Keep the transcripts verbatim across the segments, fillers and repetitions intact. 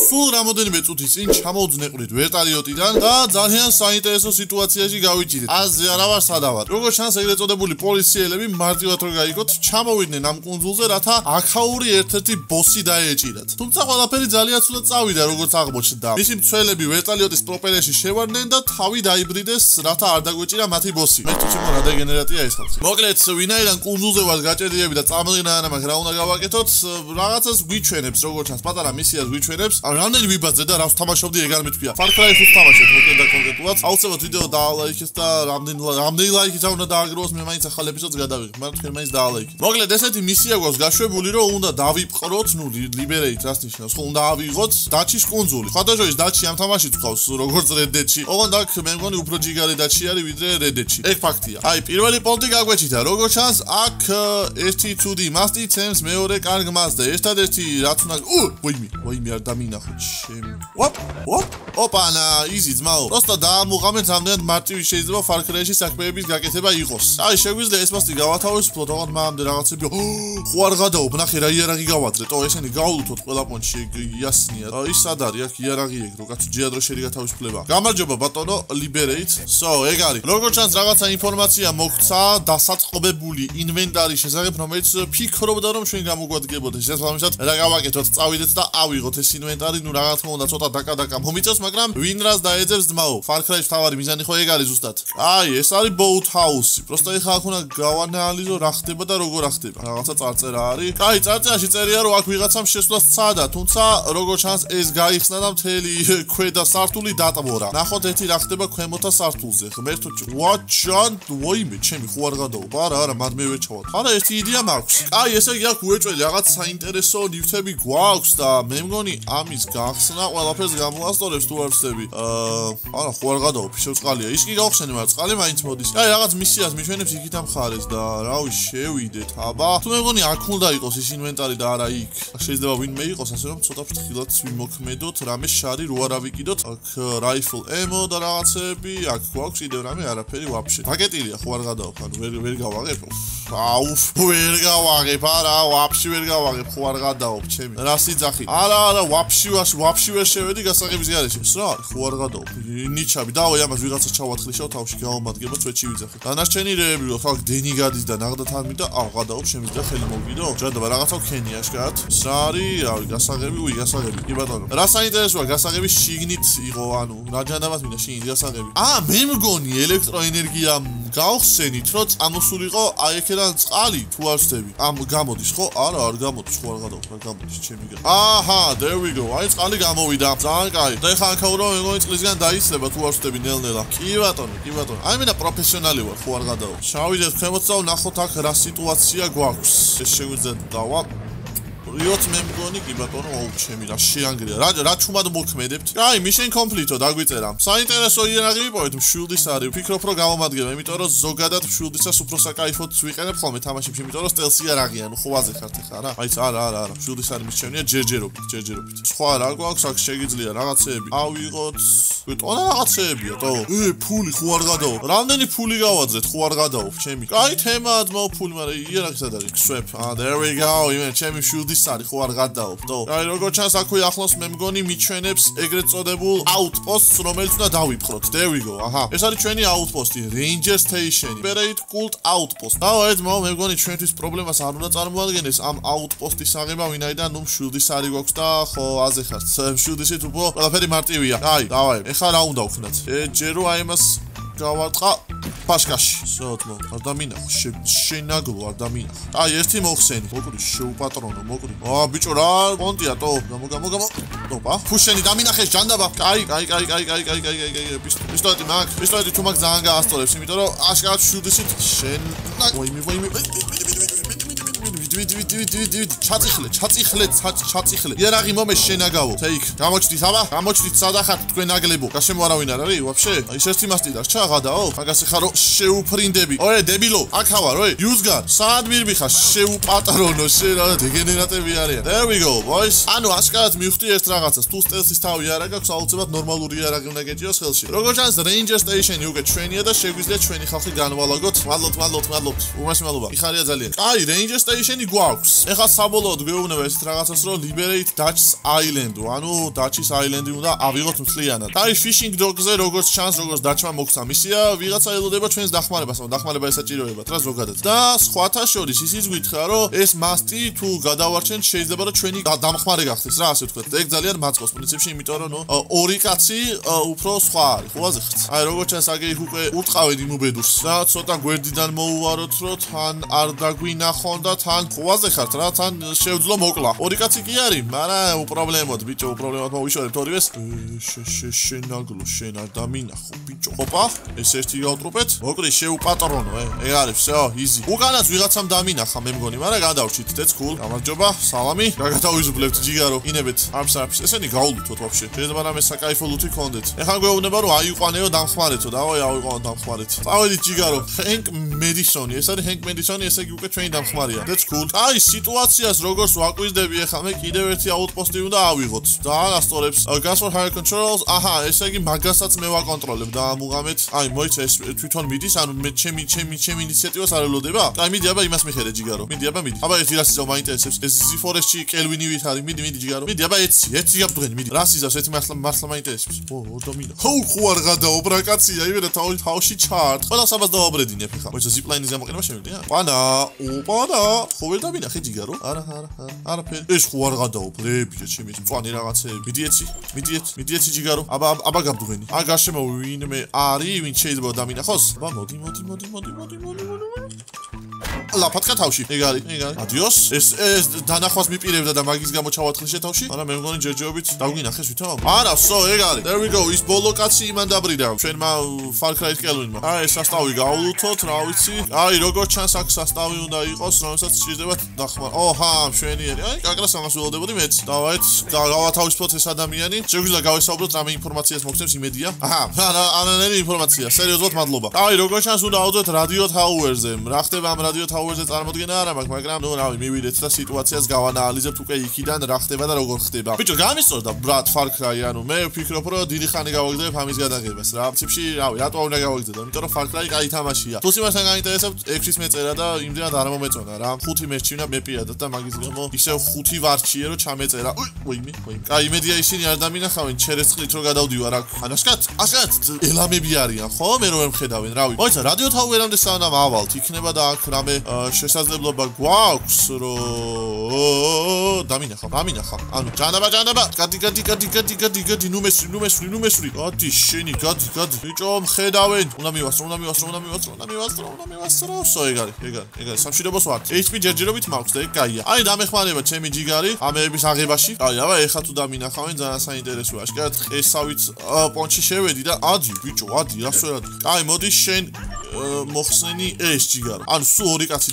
სულ რამოდენიმე წუთის წინ ჩამოვძნეყვრით ვერტალიოტიდან და ძალიან საინტერესო სიტუაციაში გავიჭირეთ. აზრი არა ვარ სადავარ. როგორც ჩანს, ეგრეთ წოდებული პოლიციელები მარტივად რო გაიგოთ, ჩამოვიდნენ ამ კუნძულზე, რათა აქაური ერთ-ერთი ბოსი დაეჭირათ. თუმცა ყველაფერი ძალიან ცუდად წავიდა, როგორც აღმოჩნდა. მისი მცველები ვერტალიოტის პროპელერში შევარდნენ და თავი დაიბრიდეს, რათა არ დაგვეჭირა მათი ბოსი. მე თუ შემო რა დეგენერატია ეს ხალხი. მოკლედ, ვინაიდან კუნძულზე ვარ გაჭედიები და წამლინაა მაგ რა უნდა გავაკეთოთ, რაღაცას გვიჩვენებს, როგორც ჩანს, პატარა მისიას გვიჩვენებს. რამდენი ვიბაძე და რას თამაშობდი ეგ არ მეთქვია. Far Cry ხუთს თამაშობ მოკლედ და კონკრეტულად. აუცილებლად ვიდეო დაალაიქეთ და რამდენი რამდენი ლაიქით არ უნდა დააგროვოს, მე მაინც ახალ ეპიზოდს გადავიღებ, მაგრამ თქვენ მაინც დაალაიქეთ. მოკლედ ესეთი მისია გვაქვს გაშვებული, რომ უნდა დავიპყროთ, ნუ ლიბერეით რას ნიშნავს, ხო უნდა ავიღოთ დაჩის კუნძული. ხადაჟოის დაჩი ამ თამაშიც ყავს, როგორც Red Dead-ში. ოღონდ აქ მე მგონი უფრო ჯიგარი დაჩი არის ვიდრე Red Dead-ში. ეგ ფაქტია. აი, პირველი პონტი გაგვეჩითა, როგორც ჩანს, აქ ერთი two D მასტი ცემს მეორე კარგ მას და ერთადერთი რაც უნდა უ, ვაიმე, ვაიმე არ დამინახოთ. შემ. ოპ, ოპ, ოპანა, იზი ძმაო. პროსტა დაამუღამეთ რამდენად მარტივი შეიძლება Far Cry-ში საქმეების გაკეთება იყოს. აი, შეგვიძლია ეს მასტი გავათავისუფლოთ, ოღონდ მამამდე რაღაცები. ხო არ გადაობ, ნახე რა იარაღი გავაძრე. ტო ესენი გაულუთოთ ყველა პონტში იასნია. ის სად არის? აქ იარაღი ეგ, რო კაცო ჯიადრო შერი გათავისუფლება. გამარჯობა ბატონო, ლიბერეით. So, ეგ არის. როგორც ჩანს, რაღაცა ინფორმაცია მოგცა დასაწყობებული ინვენტარის შესახებ, რომელიც ფიქრობდა რომ ჩვენ გამოგვადგებოდა. შესაბამისად, რა გავაკეთოთ, წავიდეთ და ავიღოთ ეს ინვენტარი, ნუ რა თქმა უნდა ცოტა დაკა-დაკა მომიწევს, მაგრამ ვინ რას დაეძებს ძმაო. Far Cry-ში თავარი მიზანი ხო ეგ არის ზუსტად. აი, ეს არის boat house-ი. პროსტა ეხლა აქ უნდა გავანალიზო რა ხდება და როგორ ახდება. რაღაცა წარწერა არის. კაი, წარწერაში წერია რომ აქ ვიღაცამ შესვლა სცადა, თუმცა როგორც ჩანს, ეს გაიხსნა და მთელი ქვედა სართული დატბორა. ნახოთ ერთი რა ხდება ქვემოთა სართულზე. ღმერთო, ვაჩან, ვაიმე, ჩემი ხო არ გადაობ. არა, არა, მად მე ვერ ჩავალ. არა, ერთი იდეა მაქვს. კაი, ესე იგი აქ უეჭველი რაღაც საინტერესო ნივთები გვაქვს და მე მგონი ამის გახსნა ყველაფერს გამოასწორებს თუ არ ვცდები. აა, არა, ხო არ გადაობ, შევწყალია. ის კი გავხსენე, მაგრამ წყალი მაინც მოდის. კაი, რაღაც მისიას მიჩვენებს იქით ამ ხარეს და რავი, შევიდეთ. აბა, თუ მე მგონი აქ უნდა იყოს ის ინვენტარი და არა იქ. შეიძლება ვინმე იყოს, ასე რომ ცოტა ფრთხილად ვიმოქმედოთ, რამე შარი რო არ ავიკიდოთ. აქ rifle ammo და რაღაცები, აქ გვაქვს კიდევ რამე არაფერი ვაფშე. პაკეტილია, ხო არ გადაობ, ანუ ვერ ვერ გავაღებ. აუ, ვერ გავაღებ, არა, ვაფშე ვერ გავაღებ, ხო არ გადაობ, ჩემი. რა სიძახი? არა, არა, ვაფშე ვაფშე ვერ შევედი გასაღების გარეშე. რა, ხო არ გადაობ. ნიჩაბი, დავაი ამას ვიღაცა ჩავათხლიშავ თავში გავამადგება, წვეთში ვიძახე. დანარჩენი რეები რო ხალხ დენი გადის და ნაღდათ არ მინდა, აუ, გადაობ, შემიძლია ხელი მოვიდო. ჯადობა, რაღაცა ვქენი აშკარად. რა არის, რავი, გასაღები, უი, გასაღები. კი ბატონო. რა საინტერესოა, გასაღები შიგნით იყო, ანუ რა ჯანდაბათ მინდა შიგნით გასაღები. აა, მე მგონი ელექტროენერგია გავხსენით, რომ წამოსულიყო აი აქედან წყალი, თუ არ ვცდები. ამ გამოდის, ხო? არა, არ გამოდის, ხო არ გადაობ, რა გამოდის, ჩემი გა. აჰა, there we go. აი წყალი გამოვიდა. ძალიან კაი. და ეხლა ახაურო მე მგონი წყლისგან დაიცლება, თუ არ ვცდები ნელ-ნელა. კი ბატონო, კი ბატონო. აი მე და პროფესიონალი ვარ, ხო არ გადაობ. შავიდეთ ქვემოთ და ვნახოთ აქ რა სიტუაცია გვაქვს. ეს შეგვიძლია დავა რიოთ მე მგონი კი ბატონო, აუ ჩემი რა შეანგრია. რა რა ჩუმად მოქმედებთ? აი, mission complete-ო დაგვიწერა. საინტერესო იარაღი ვიპოვეთ, მშვილდის არის. ვფიქრობ რომ გამომადგება, იმიტომ რომ ზოგადად მშვილდისას უფრო საკაიფოდ ვიყენებ ხოლმე თამაშებში, იმიტომ რომ სტელსი იარაღია, ნუ ხოვაზე ხართ ხა რა. აი, არა, არა, არა, მშვილდის არის მისჩენია ჯერჯერობით, ჯერჯერობით. სხვა რა გვაქვს, აქ შეგიძლია რაღაცეები. ავიღოთ. ვიტყვანა რაღაცეებია, თო. ე, ფული ხო არ გადაობ. რამდენი ფული გავაძრეთ, ხო არ გადაობ, ჩემი. აი, თემაა ძმაო ფული, მაგრამ იარაღი სად არის? ქსვებ. აა, there we go. იმენ ჩემი მშვილდის არის ხო არ გადაობ, თო. აი როგორც ჩანს აქვე ახლოს მე მგონი მიჩვენებს ეგრეთ წოდებულ outposts, რომელიც უნდა დავიპყროთ. There we go. აჰა. ეს არის ჩვენი outpost-ი, Ranger Station-ი. Separate Cult Outpost. და ეს მო მე მგონი ჩვენთვის პრობლემას არ უნდა წარმოადგენდეს ამ outpost-ის აღება, ვინაიდან ნუ მშვილდის არის გვაქვს და ხო აზე ხართ. მშვილდისით უფრო ყველაფერი მარტივია. აი, დავაი. ეხლა რა უნდა ვქნათ? ე ჯერო აი მას გავარტყა პაშკაში. სოთმო, არ დამინახო, შენაგლო არ დამინახო. აი, ერთი მოხსენი. მოკვდი შეუპატრონო, მოკვდი. აა, ბიჭო რა, პონტია, თო. გამო, გამო, გამო. ოპა, ფუშენი დამინახეს ჯანდაბა. კაი, კაი, კაი, კაი, კაი, კაი, კაი, კაი, პისტოლეტი მაგ, პისტოლეტი თუ მაგ ძალიან გაასწორებს, იმიტომ რომ აშკარად შუდისით შენ. ვაიმე, ვაიმე. ჩაწიხლე, ჩაწიხლე, ჩაწიხლე. იარაღი მომე შენაგავო. თეიქ, გამოჩდით, აბა? გამოჩდით სადახართ თქვენ აგლებო. გაშემო არავინ არ არის, ვაფშე? აი, ერთი მასტი დარჩა, გადაო. მაგას ეხა რო შეუფრინდები. ოე, დებილო, აქ ვარ, ოე, იუზგარ. სად მირბიხარ? შეუპატრონო, შენ რა დეგენერატები არიან. There we go, boys. ანუ აშკარად მივხვდი ერთ რაღაცას. თუ სტელსის თავი არ აქვს, აუცილებლად ნორმალური იარაღი უნდა გეჭიროს ხელში. როგორც ჩანს, Ranger Station-ი უკვე ჩვენია და შეგვიძლია ჩვენი ხალხი განვალაგოთ. მადლობთ, მადლობთ, მადლობთ. უმასი მადლობა. იხარია ძალიან. აი, Ranger Station-ი ისინი გვაქვს. ეხლა საბოლოოდ გვეუბნება ესეთ რაღაცას, რომ liberate Dutch's Island, ანუ Dutch's Island-ი უნდა ავიღოთ მთლიანად. და ის fishing dog-ზე როგორც ჩანს, როგორც Dutch-მა მოგცა მისია, ვიღაცა ელოდება ჩვენს დახმარებას, მაგრამ დახმარება ესაჭიროებათ რა ზოგადად. და სხვათა შორის ისიც გითხრა, რომ ეს მასტი თუ გადავარჩენთ, შეიძლება რომ ჩვენი დამხმარე გახდეს რა, ასე ვთქვათ. ეგ ძალიან მაწყობს პრინციპში, იმიტომ რომ ნუ ორი კაცი უფრო სხვა არის, ხო აზრით? აი როგორც ჩანს, აგი უკვე ურტყავენ იმ უბედურს. და ცოტა გვერდიდან მოუვაროთ, რომ თან არ დაგვინახონ და თან ხვაზე ხართ რა, თან შევძლო მოკლა. ორი კაცი კი არის, მაგრამ უპრობლემოდ, ბიჭო, უპრობლემოდ მოვიშორებთ ორივეს. შენაგლო, შენ არ დამინახო, ბიჭო. ოპა, ეს ერთი გავტრუპეთ. მოკრი შეუპატრონო, ეგ არის, всё, easy. უკანაც ვიღაცამ დამინახა, მე მგონი, მაგრამ გადავჭით, that's cool. გამარჯობა, სალამი. გადავიზუბლებთ ჯიგარო, ინებეთ. არც არც, ესენი გაულუთოთ ვაფშე. შეიძლება რამე საკაიფო ლუთი გქონდეთ. ეხლა გვეუბნება, რომ აიყვანეო დამხმარეთო, დავაი ავიყვანო დამხმარეთ. წავედით ჯიგარო, Hank Madison, ეს არის Hank Madison, ესე იგი უკვე ჩვენი დამხმარია. That's cool. აი, სიტუაციას როგორც ვაკვირდები, ეხლა მე კიდევ ერთი აუტპოსტი უნდა ავიღოთ. და ასწორებს gas for higher controls. აჰა, ესე იგი მაგასაც მე ვაკონტროლებ და ამუღამეთ. აი, მოიცა ეს თვითონ მიდის, ანუ მე ჩემი ჩემი ჩემი ინიციატივას არ ელოდება. აი, მიდი აბა იმას მიხედე ჯიგარო. მიდი აბა მიდი. აბა ერთი რას იზავ მაინტერესებს. ეს ზიფორესში კელვინივით არის. მიდი, მიდი ჯიგარო. მიდი აბა ეცი, ეცი გაბდღენი, მიდი. რას იზავს ერთი მართლა მართლა მაინტერესებს. ო, ორდომინა. ხო, ხო არ გადაო ბრაკაცია, იმენა თავი თავში ჩარტ. ყველა საბას დავაბრედინებ ხა. მოიცა ზიპლაინის გამოყენება შემიძლია? პანა, ოპანა. ხო ვერ დამინახე ჯიგარო? არა, არა, არა. არაფერი. ეს ხო არ გადაო ბრებია ჩემი წვანი რაღაცეები. მიდი ეცი, მიდი ეცი, მიდი ეცი ჯიგარო. აბა აბა გაბდღენი. ა გარშემო ვინმე არის, ვინ შეიძლება დამინახოს? აბა მოდი, მოდი, მოდი, მოდი, მოდი, მოდი, მოდი. ლაფატკა თავში. ეგ არის, ეგ არის. ადიოს. ეს ეს დანახვას მიპირებდა და მაგის გამო ჩავათხლიშე თავში. არა, მე მგონი ჯერჯერობით დაგვინახეს ვითომ? არა, so ეგ არის. There we go. ის ბოლო კაცი იმან დაბრიდა. ჩვენმა Far Cry-ს კელვინმა. აი, ეს სასტავი გავულუთოთ, რა ვიცი. აი, როგორც ჩანს, აქ სასტავი უნდა იყოს, რომელსაც სჭირდება დახმარ. ოჰა, მშვენიერი. აი, კაკრას ამას ველოდებოდი მეც. დავაით, გავათავისუფლოთ ეს ადამიანი. შეგვიძლია გავესაუბროთ რამე ინფორმაციას მოგცემს იმედია. აჰა, არა, არანაირი ინფორმაცია. სერიოზულად მადლობა. აი, როგორც ჩანს, უნდა ავდოთ Radio Tower-ზე. რა ხდება ამ Radio Tower-ზე წარმოდგენა არ მაქვს, მაგრამ ნუ რავი, მივიდეთ და სიტუაციას გავანალიზებთ უკვე იქიდან რა ხდება და როგორ ხდება. ბიჭო, გამისწორდა ბრატ Far Cry, ანუ მე ვფიქრობ, რომ დიდი ხანი გავაგზავნებ ამის გადაღებას რა. პრინციპში, რავი, რატო უნდა გავაგზავნო? იმიტომ რომ Far Cry კაი თამაშია. თუ სიმართლე გაინტერესებთ, ექვსის მეწერა და იმდენად არ მომეწონა რა. ხუთი მერჩივნა მე პირადად და მაგის გამო ისევ ხუთი ვარჩიე, რომ ჩამეწერა. ვაიმე, ვაიმე. კაი, იმედია ისინი არ დამინახავენ ჩერესწყლით რომ გადავდივარ აქ. ანაშკაც, ასკაც ელამები არიან, ხო? მე რომ ვერ მხედავენ, რავი. მოიცა, Radio Tower-ამდე სანამ ავალთ, იქნება და აქ რამე შესაძლებლობა გვაქვს, რომ დამინახავ, დამინახავ. ანუ ჯანაბა, ჯანაბა. გადი, გადი, გადი, გადი, გადი, გადი, ნუ მესვრი, ნუ მესვრი, ნუ მესვრი. გადი, შენი, გადი, გადი. ბიჭო, მხედავენ. უნდა მივასწრო, უნდა მივასწრო, უნდა მივასწრო, უნდა მივასწრო, უნდა მივასწრო. სო ეგ არის, ეგ არის, ეგ არის. სამშვიდობოს ვართ. H P ჯერჯერობით მაქვს და ეგ კაია. აი, დამეხმარება ჩემი ჯიგარი ამეების აღებაში. აი, აბა, ეხა თუ დამინახავენ, ძალიან საინტერესოა. აშკარად ყესავით პონჩი შევედი და ადი, ბიჭო, ადი, რას ვერ ადი. კაი, მოდი შენ მოხსნენი ეს ჯიგარო. ანუ სულ ორი კაცი.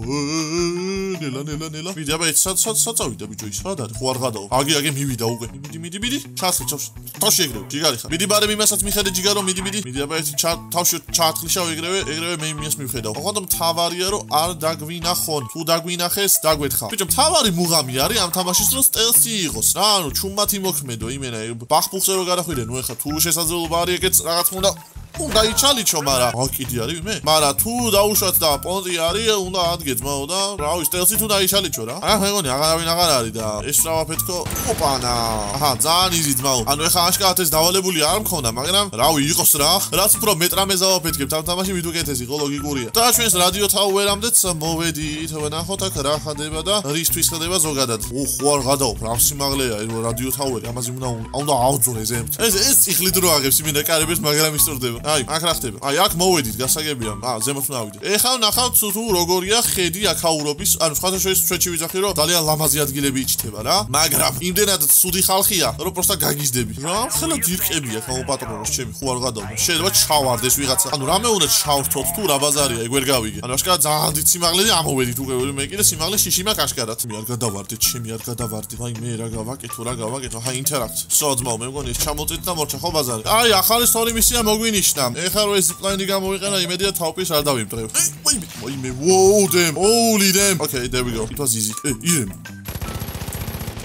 ნელა, ნელა, ნელა. მიდი, აბა, ეს სად სად საწავიდა ბიჭო ის? სად არის? ხო არ გადაო. აგი, აგი მივიდა უკვე. მიდი, მიდი, მიდი. ჩასხე, ჩავში. თავში ეგრევე, ჯიგარი ხარ. მიდი, ბარემ იმასაც მიხედე ჯიგარო, მიდი, მიდი. მიდი, აბა, ეს თავში ჩაათლიშავ ეგრევე, ეგრევე მე იმას მივხედავ. ოღონდ მთავარია რომ არ დაგვინახონ. თუ დაგვინახეს, დაგვეთხა. ბიჭო, მთავარი მუღამი არის ამ თამაშის რომ სტელსი იყოს რა. ანუ ჩუმათი მოქმედო იმენა ბახბუხზე რო გადახვიდე, ნუ ეხა თუ შესაძლებლობა არის ეგეც რაღაც უნდა უნდა იჩალიჩო, მაგრამ რა კიდე არის მე? მაგრამ თუ დაუშვათ და პონტი არის, უნდა ადგეთ მაო და რავი, სტელსი თუ დაიჩალიჩო რა. აა მეგონი აღარავინ აღარ არის და ეს რა ვაფეთქო? ოპანა. აჰა, ძალიან იზიდ მაო. ანუ ეხა აშკარად ეს დავალებული არ მქონდა, მაგრამ რავი, იყოს რა. რაც უფრო მეტრამე ზავაფეთქებთ ამ თამაში ვიდ უკეთესი, ხო ლოგიკურია. და ჩვენს Radio Tower-ამდეც მოვედით, ვნახოთ აქ რა ხდება და რისთვის ხდება ზოგადად. უხო არ გადაობ, რა სიმაღლეა ეს Radio Tower-ი, ამაზე უნდა უნდა ავძორე ზემთ. ეს ეს ციკლით რო აღებს იმენა კარებებს, მაგრამ ისწორდება. აი, აქ რა ხდება? აი, აქ მოვედით, გასაგებია. აა, ზემოთ უნდა ავიდეთ. ეხლა ნახავთ თუ როგორია ხედი აქაურობის, ანუ სხვათა შორის ჩვენში ვიძახი რომ ძალიან ლამაზი ადგილები იჩნდება რა. მაგრამ იმდენად სუდი ხალხია, რომ პროსტა გაგიზდები. რა ხელა ძირკებია გამოპატრონოს ჩემი, ხო არ გადავდო. შეიძლება ჩავარდეს ვიღაცა. ანუ რამე უნდა ჩავრთოთ თუ რა ბაზარია, ეგ ვერ გავიგე. ანუ აშკარად ძალიან დიდი სიმაღლეზე ამოვედით უკვე მე კიდე სიმაღლე შიში მაქვს აშკარად. მე არ გადავარდეთ, ჩემი არ გადავარდე. აი, მე რა გავაკეთო, რა გავაკეთო. აი, ინტერაქტ. სოძმაო, მე მგონი ეს ჩამოწეთ და მორჩა ხო ბაზარი. აი, ახალი სტორი მისია მოგვინიშნა. ეხლა რო ეს ზიპლაინი გამოიყენა, იმედია თავპის არ დავიმტრევ. ვაიმე, ვაიმე, whoa, damn, holy damn. Okay, there we go. It was easy. Hey, ირემ.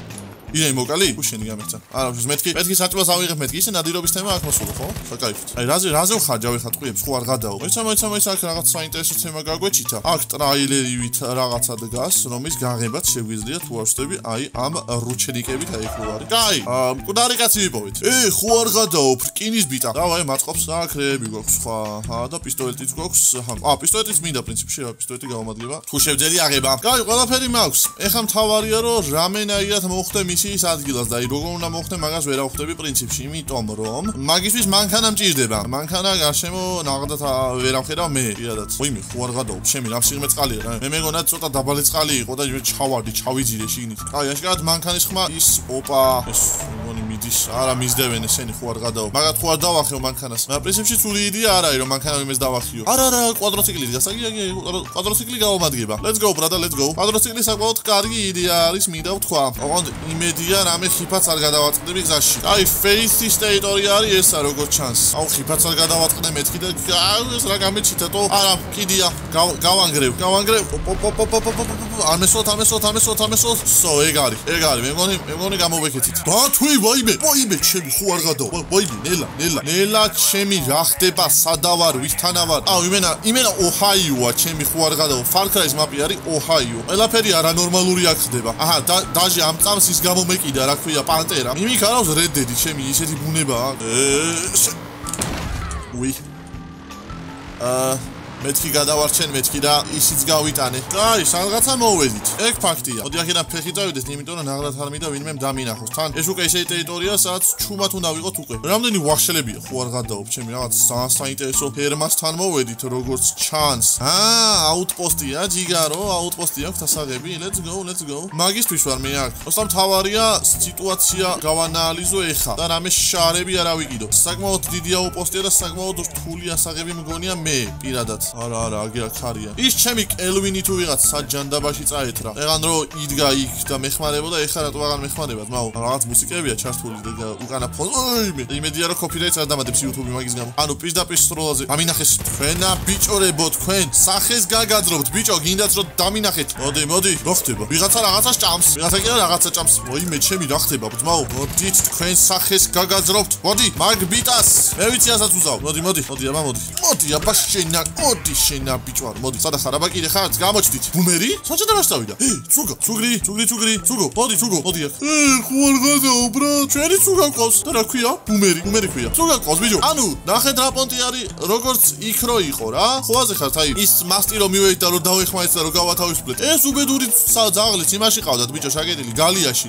იდეი მოკალი? უშენი გამეცა. არა, მეთქი, მეთქი საჭმელს ავიღებ მეთქი, ისე ნადირობის თემა აქ მოსულა, ხო? საკაიფით. აი, რაზე რაზე ვხარჯავ ეხა ტყუებს, ხო არ გადაო. მოიცა, მოიცა, მოიცა, აქ რაღაც საინტერესო თემა გაგვეჩითა. აქ ტრაილერივით რაღაცა დგას, რომის გაღებაც შეგვიძლია თუ არ ვშტები, აი ამ რუჩენიკებით აი ხო არის. კაი, მკვდარი კაცი ვიპოვეთ. ე, ხო არ გადაო, რკინის ბიტა. დავაი, მაწყობს აქრეები გვაქვს სხვა. აა და პისტოლეტიც გვაქვს. აა, პისტოლეტიც მინდა პრინციპში, რა პისტოლეტი გავამადგება. თუ შევძელი აღება. კაი, ყველაფერი მაქვს. ეხლა მთავარია რომ რამენაირად მოხდე მისიის ადგილას და აი როგორ უნდა მოხდე მაგას ვერ ავხდები პრინციპში, იმიტომ რომ მაგისთვის მანქანა მჭირდება. მანქანა გარშემო ნაღდათ ვერ ავხედავ მე, პირადად. ოიმე, ხო არ გადაო, ჩემი რამ სიღრმე წყალია რა. მე მეგონა ცოტა დაბალი წყალი იყო და ჩავარდი, ჩავიძირე შიგნით. კაი, აშკარად მანქანის ხმა ის ოპა, ეს მგონი მიდის, არა მისდევენ ესენი ხო არ გადაო. მაგათ ხო არ დავახეო მანქანას. მაგრამ პრინციპში ცული იდეა არ არის რომ მანქანა იმეს დავახიო. არა, არა, კვადროციკლით გასაგია, კვადროციკლი გავამადგება. Let's go, brother, let's go. კვადროციკლი საკმაოდ კარგი იდეა არის, მინდა ვთქვა. ოღონდ იმედია რამე ხიფაც არ გადავაწყდები გზაში. აი, face-ის ტერიტორია არის ესა როგორც ჩანს. აუ, ხიფაც არ გადავაწყდე მეთქი და ეს რა გამეჩითათო? არა, კიდია, გავანგრევ, გავანგრევ. ამესოთ, ამესოთ, ამესოთ, ამესოთ. სო, ეგ არის, ეგ არის. მე მგონი, მე მგონი გამოვეკეთით. ბათვი, ვაიმე, ვაიმე, ჩემი ხო არ გადაო. ვაიმე, ნელა, ნელა. ნელა, ჩემი რა ხდება? სადავარ, ვისთანავარ? აუ, იმენა, იმენა ოჰაიოა, ჩემი ხო არ გადაო. Far Cry-ის მაპი არის ოჰაიო. ყველაფერი არანორმალური აქ ხდება. აჰა, დაჟე ამ წამს ის გამომეკიდა, რა ქვია, პანტერა. იმიქ არავს Red Dead-ი, ჩემი ისეთი ბუნებაა. უი. აა მეთქი გადავარჩენ მეთქი და ისიც გავიტანე. კაი, სადღაცა მოვედით. ეგ ფაქტია. მოდი აქედან ფეხი წავიდეთ, იმიტომ რომ ნაღდათ არ მინდა ვინმე დამინახოს. თან ეს უკვე ისეთი ტერიტორია, სადაც ჩუმად უნდა ვიყოთ უკვე. რამდენი ვახშელებია, ხო არ გადაობ, ჩემი რაღაც საინტერესო ფერმასთან მოვედით, როგორც ჩანს. აა, აუტპოსტია, ჯიგარო, აუტპოსტია აქვს ასაღები. Let's go, let's go. მაგისთვის ვარ მე აქ. ოსტამ თავარია სიტუაცია გავანალიზო ეხა და რამე შარები არ ავიკიდო. საკმაოდ დიდი აუტპოსტია და საკმაოდ რთული ასაღები მგონია მე, პირადად. არა არა აგი აქ არიან ის ჩემი კელვინი თუ ვიღაც საჯანდაბაში წაეთრა ეგან რო იდგა იქ და მეხმარებოდა ეხლა რატო აღარ მეხმარებად მაო რაღაც მუსიკებია ჩართული და უკანა ფონი იმედია რომ კოპირაიტს არ დამატებს YouTube-ი მაგის გამო ანუ პირდაპირ სტროლაზე ამინახეს თქვენა ბიჭორებო თქვენ სახეს გაგაძრობთ ბიჭო გინდათ რომ დამინახეთ მოდი მოდი რო ხდება ვიღაცა რაღაცას ჭამს ვიღაცა კი რაღაცა ჭამს მოიმე ჩემი რა ხდება ბძმაო მოდით თქვენ სახეს გაგაძრობთ მოდი მაგ ბიტას მე ვიცი ასაც უზავ მოდი მოდი მოდი აბა მოდი მოდი აბა შენა მოდი შენა ბიჭვარ მოდი სადა ხარ აბა კიდე ხარ გამოჩდით ბუმერი საჭედა რა შევიდა ე ცუგა ცუგრი ცუგრი ცუგრი ცუგო მოდი ცუგო მოდი აქ ე ხო არ გადაო ბრა ჩვენი ცუგა ყავს და რა ქვია ბუმერი ბუმერი ქვია ცუგა ყავს ბიჭო ანუ ნახეთ რა პონტი არის როგორც იქ რო იყო რა ხოაზე ხართ აი ის მასტი რომ მივედით და რომ დავეხმარეთ და რომ გავათავისუფლეთ ეს უბედური ძაღლიც იმაში ყავდათ ბიჭო შაკეტილი გალიაში